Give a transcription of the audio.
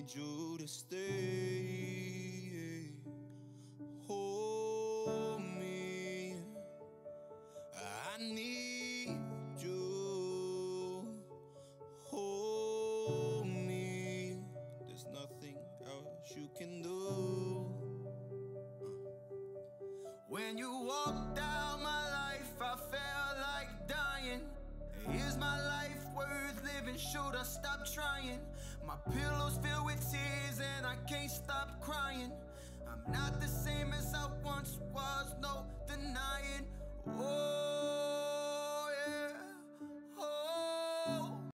need you to stay. Hold me, I need you. Hold me, there's nothing else you can do. When you walked out my life, I felt like dying. Is my life worth living? Should I stop trying? My pillow's filled with tears and I can't stop crying.